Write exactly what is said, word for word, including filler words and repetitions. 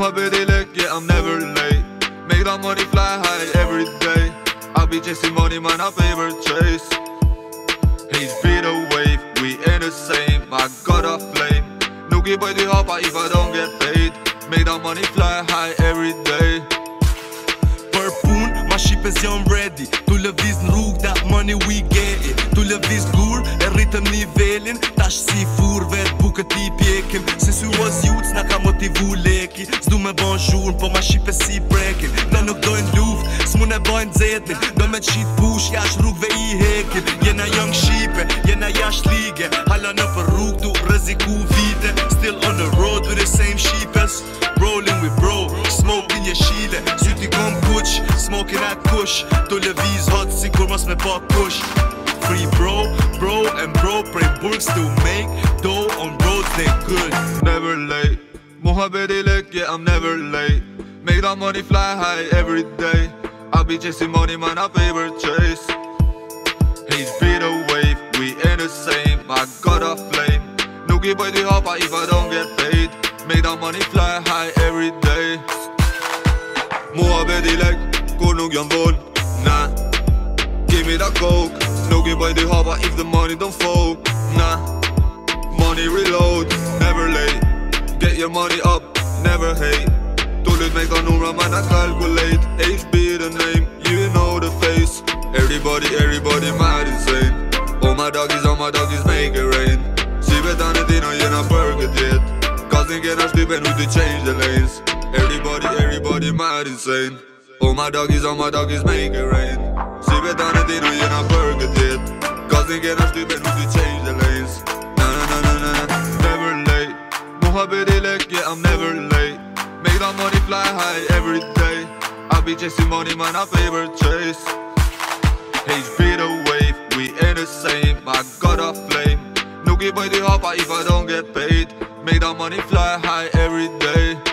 Mohabedilek, yeah, I'm never late. Make that money fly high every day. I'll be chasing money, man, our favorite chase. He's beat a wave, we ain't the same. I got a flame. No give by the hopper if I don't get paid. Make that money fly high every day. Për pun, ma shqipes jam ready. Tu lëviz në rrug, that money we get it. Tu lëviz gur, e rritëm nivelin. Tash si fur, vet bukët i pjekim. Since we was youths, na ka motivu leki. S'du me ban zhurn, po ma shqipes si brekin. Na nuk dojnë luft, s'mun e bajnë zetin. Do me qit push, jash rrugve i hekin. Jena young shqipe, jena jash lige. Hala në për rrug, tu rreziku vite. Still on the road with the same shqipes. Rolling with bro, smoking jeshile. Syti kom kuq, smoking at kush. Tu lëviz hot, si kur mos me pa kush. Free bro, bro and bro. Pray burg still make dough on roads they good. Never late. Mohabedilek, yeah, I'm never late. Make that money fly high every day. I'll be chasing money, man, our favorite chase. He's beat a wave, we ain't the same. I got a flame. No give by the hopper if I don't get paid. Make that money fly high every day. Mohabedilek, kur nuk jam bon, nah. Give me that coke. No give by the hopper if the money don't fall, nah. Money reload, never late. Get your money up, never hate. Tullet make a numra, man, I calculate. H B the name, you know the face. Everybody, everybody mad insane. All my doggies, all my doggies make it rain. Si betan e dino jena përgët jet. Kazin kena shtypen u të change the lanes. Everybody, everybody mad insane. All my doggies, all my doggies make it rain. Si betan e dino jena përgët jet. Kazin kena shtypen u të change the lanes. Na na na na na, never late. Mohabedilek, yeah, I'm never late. Make that money fly high every day. I'll be chasing money, man, our favorite chase. H beat a wave, we ain't the same. I got a flame. No give by the hopper if I don't get paid. Make that money fly high every day.